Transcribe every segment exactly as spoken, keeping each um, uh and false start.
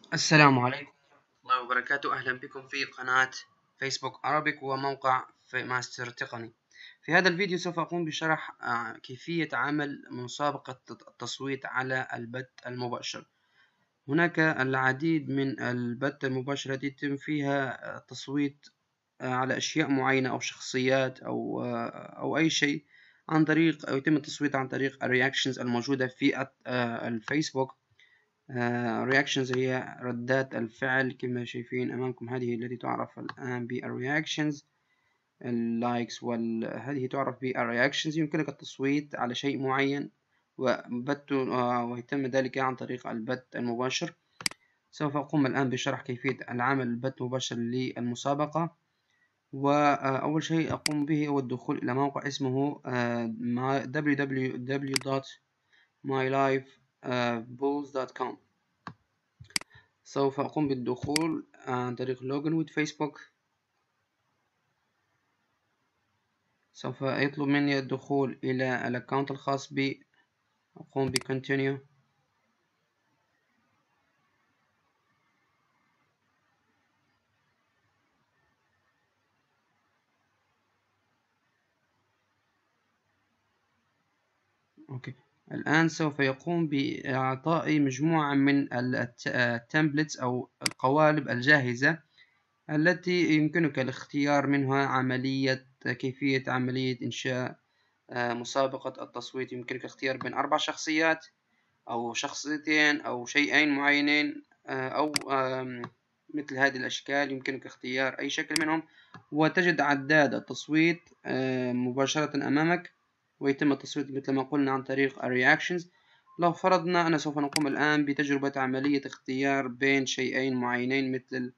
السلام عليكم ورحمة الله وبركاته. أهلا بكم في قناة فيسبوك عربيك وموقع في ماستر تقني. في هذا الفيديو سوف أقوم بشرح كيفية عمل مسابقة التصويت على البث المباشر. هناك العديد من البث المباشر التي يتم فيها التصويت على أشياء معينة أو شخصيات أو أو أي شيء عن طريق أو يتم التصويت عن طريق الرياكشنز الموجودة في الفيسبوك. رياكشنز هي ردات الفعل كما شايفين أمامكم، هذه التي تعرف الآن بالرياكشنز. اللايكس وهذه تعرف بالرياكشنز. يمكنك التصويت على شيء معين وبث ويتم ذلك عن طريق البث المباشر. سوف أقوم الآن بشرح كيفية العمل البث المباشر للمسابقة. وأول شيء أقوم به هو الدخول إلى موقع اسمه دبليو دبليو دبليو دوت ماي لايف بولز دوت كوم. سوف أقوم بالدخول عن طريق لوجن ويز فيسبوك. سوف يطلب مني الدخول إلى الأكاونت الخاص بي. أقوم ب continue. أوكي. الآن سوف يقوم بإعطائي مجموعة من التمبلتس أو القوالب الجاهزة التي يمكنك الاختيار منها عملية كيفية عملية إنشاء مسابقة التصويت. يمكنك اختيار بين أربع شخصيات أو شخصيتين أو شيئين معينين أو مثل هذه الأشكال. يمكنك اختيار أي شكل منهم وتجد عداد التصويت مباشرة أمامك، ويتم التصويت مثل ما قلنا عن طريق الرياكشنز. لو فرضنا أنا سوف نقوم الآن بتجربة عملية اختيار بين شيئين معينين مثل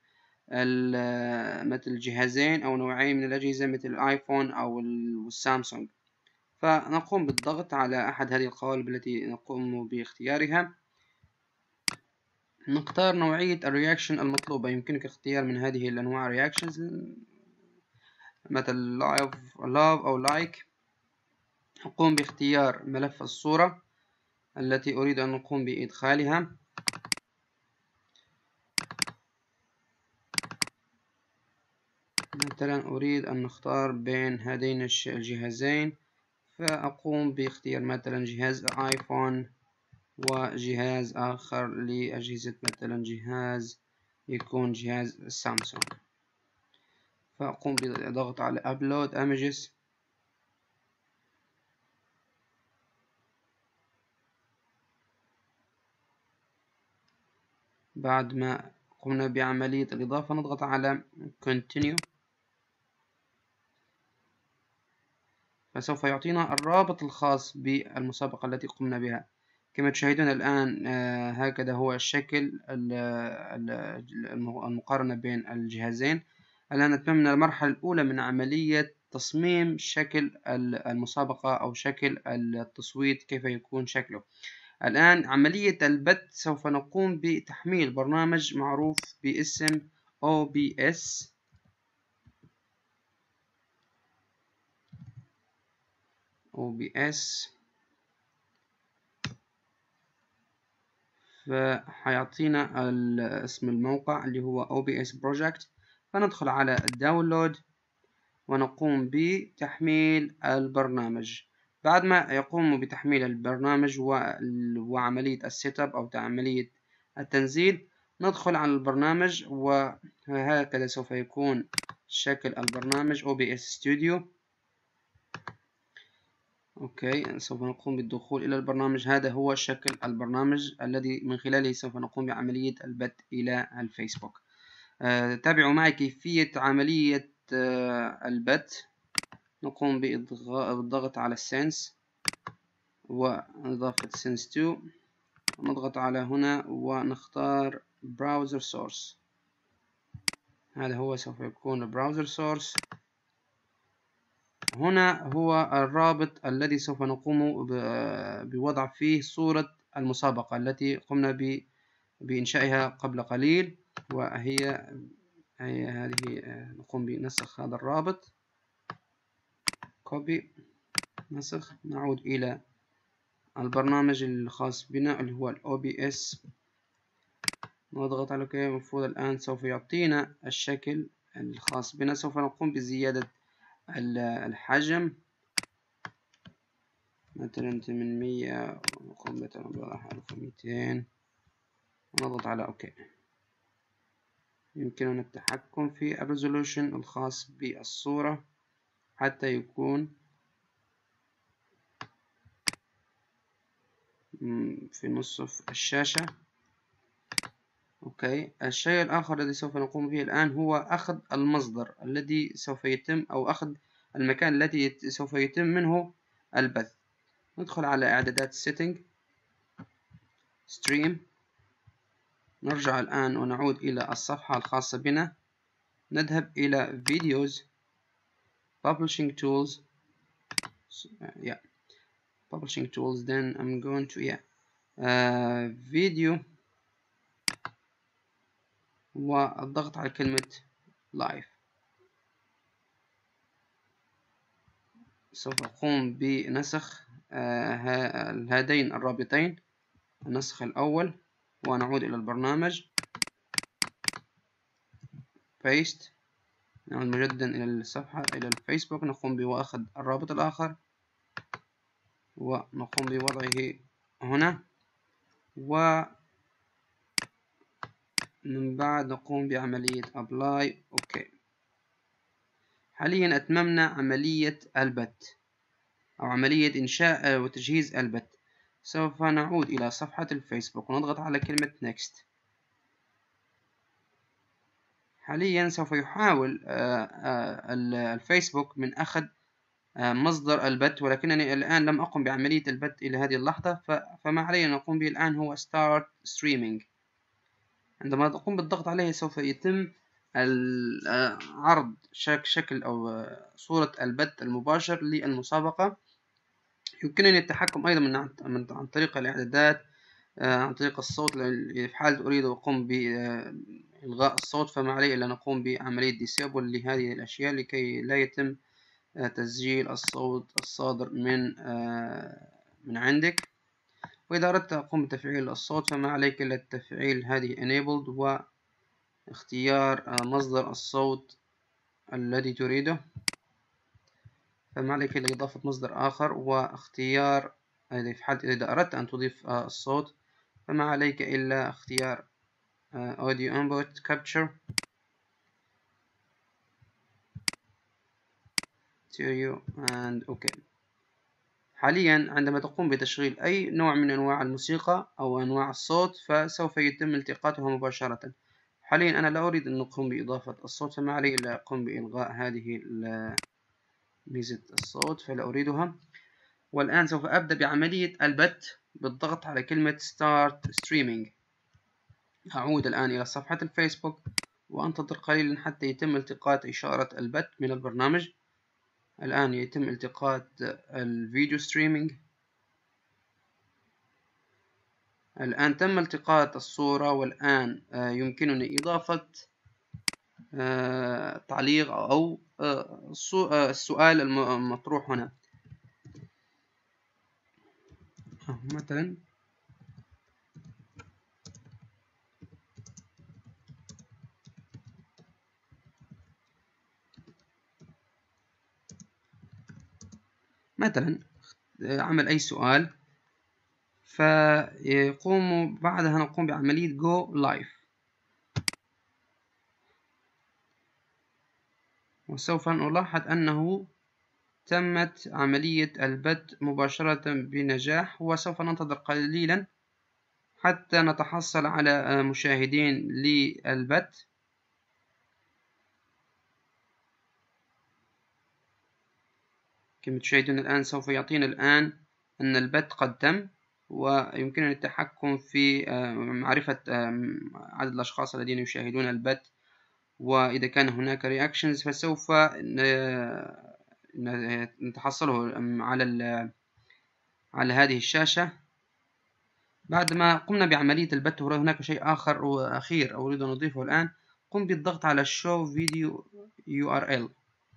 مثل جهازين أو نوعين من الأجهزة مثل الآيفون أو السامسونج. فنقوم بالضغط على أحد هذه القوالب التي نقوم باختيارها. نختار نوعية الرياكشن المطلوبة. يمكنك اختيار من هذه الأنواع رياكشنز مثل لايف لاف أو لايك. أقوم باختيار ملف الصورة التي أريد أن نقوم بإدخالها. مثلا أريد أن نختار بين هذين الجهازين، فأقوم باختيار مثلا جهاز آيفون وجهاز آخر لأجهزة مثلا جهاز يكون جهاز سامسونج. فأقوم بالضغط على Upload Images. بعد ما قمنا بعملية الإضافة نضغط على Continue، فسوف يعطينا الرابط الخاص بالمسابقة التي قمنا بها. كما تشاهدون الآن آه هكذا هو الشكل المقارنة بين الجهازين. الآن أتممنا المرحلة الأولى من عملية تصميم شكل المسابقة أو شكل التصويت كيف يكون شكله. الآن عملية البث سوف نقوم بتحميل برنامج معروف باسم أو بي إس. أو بي إس فحيعطينا اسم الموقع اللي هو أو بي إس Project. فندخل على الداونلود ونقوم بتحميل البرنامج. بعد ما يقوم بتحميل البرنامج وعملية السيت اب أو عملية التنزيل ندخل على البرنامج، وهكذا سوف يكون شكل البرنامج أو بي إس Studio. أوكي، سوف نقوم بالدخول إلى البرنامج. هذا هو شكل البرنامج الذي من خلاله سوف نقوم بعملية البث إلى الفيسبوك. آه، تابعوا معي كيفية عملية آه، البث. نقوم بالضغط على السنس وإضافة سنس تو. نضغط على هنا ونختار براوزر سورس. هذا هو سوف يكون براوزر سورس. هنا هو الرابط الذي سوف نقوم بوضع فيه صورة المسابقة التي قمنا بإنشائها قبل قليل، وهي هي هذه. نقوم بنسخ هذا الرابط، كوبي، نسخ. نعود إلى البرنامج الخاص بنا اللي هو ال أو بي إس نضغط على اوكي. المفروض الآن سوف يعطينا الشكل الخاص بنا. سوف نقوم بزيادة الحجم مثلا ثمانمية، ونقوم مثلا بوضع ألف ومئتين، ونضغط على اوكي. يمكننا التحكم في الريزولوشن الخاص بالصورة حتى يكون في نصف الشاشة. اوكي. الشيء الآخر الذي سوف نقوم به الآن هو أخذ المصدر الذي سوف يتم، أو أخذ المكان الذي سوف يتم منه البث. ندخل على إعدادات Setting Stream. نرجع الآن ونعود إلى الصفحة الخاصة بنا. نذهب إلى Videos Publishing Tools. yeah Publishing Tools. Then I'm going to yeah uh, Video، والضغط على كلمة Live. سوف أقوم بنسخ آه هذين الرابطين، النسخ الأول، ونعود إلى البرنامج Paste. نعود مجددا إلى الصفحة، إلى الفيسبوك. نقوم بأخذ الرابط الآخر ونقوم بوضعه هنا، ومن بعد نقوم بعملية Apply. أوكي. حاليا أتممنا عملية البث، أو عملية إنشاء وتجهيز البث. سوف نعود إلى صفحة الفيسبوك ونضغط على كلمة Next. حاليا سوف يحاول الفيسبوك من أخذ مصدر البث، ولكنني الآن لم أقم بعملية البث إلى هذه اللحظة، فما علينا نقوم به الآن هو Start Streaming. عندما تقوم بالضغط عليه سوف يتم عرض شكل أو صورة البث المباشر للمسابقة. يمكنني التحكم أيضا من عن طريق الإعدادات، عن طريق الصوت. في حال أريد أقوم بإلغاء الصوت فما علي إلا نقوم بعملية Disable لهذه الأشياء لكي لا يتم تسجيل الصوت الصادر من من عندك. وإذا أردت أقوم بتفعيل الصوت فما عليك إلا تفعيل هذه Enabled واختيار مصدر الصوت الذي تريده. فما عليك إلا إضافة مصدر آخر واختيار، في حال إذا أردت أن تضيف الصوت فما عليك إلا اختيار Audio Input Capture Stereo and OK. حاليا عندما تقوم بتشغيل أي نوع من أنواع الموسيقى أو أنواع الصوت فسوف يتم التقاطها مباشرة. حاليا أنا لا أريد أن أقوم بإضافة الصوت، فما علي إلا أقوم بإلغاء هذه ميزة الصوت، فلا أريدها. والآن سوف أبدأ بعملية البث بالضغط على كلمة Start Streaming. أعود الآن إلى صفحة الفيسبوك وأنتظر قليلا حتى يتم التقاط إشارة البث من البرنامج. الآن يتم التقاط الفيديو ستريمينج. الآن تم التقاط الصورة، والآن يمكنني إضافة تعليق أو السؤال المطروح هنا. مثلا مثلا عمل أي سؤال، فيقوم بعدها نقوم بعملية Go Live، وسوف نلاحظ أنه تمت عملية البث مباشرة بنجاح. وسوف ننتظر قليلا حتى نتحصل على مشاهدين للبث. كما تشاهدون الآن سوف يعطينا الآن أن البث قد تم، ويمكننا التحكم في معرفة عدد الأشخاص الذين يشاهدون البث، وإذا كان هناك reactions فسوف نتحصله على على هذه الشاشة. بعدما قمنا بعملية البث هناك شيء آخر وأخير أريد أن أضيفه الآن. قم بالضغط على Show Video يو آر إل.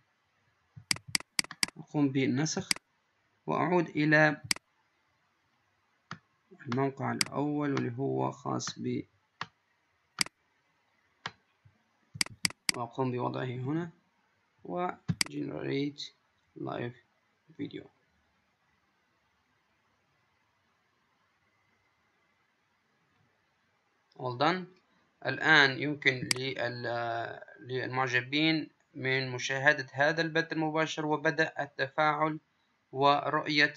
أقوم بالنسخ وأعود إلى الموقع الأول واللي هو خاص وأقوم بوضعه هنا و generate live video. all done. الآن يمكن للمعجبين من مشاهدة هذا البث المباشر وبدء التفاعل ورؤية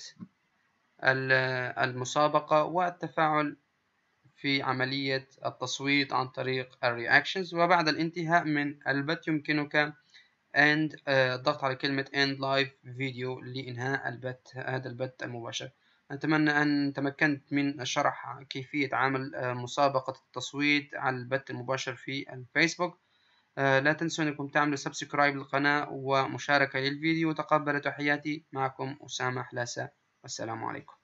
المسابقة والتفاعل في عملية التصويت عن طريق الرياكشنز. وبعد الانتهاء من البث يمكنك end الضغط على كلمة end live video لإنهاء البث هذا البث المباشر. أتمنى أن تمكنت من شرح كيفية عمل مسابقة التصويت على البث المباشر في الفيسبوك. لا تنسوا أنكم تعملوا سبسكرايب للقناة ومشاركة للفيديو. وتقبلوا تحياتي، معكم أسامة حلاسة، والسلام عليكم.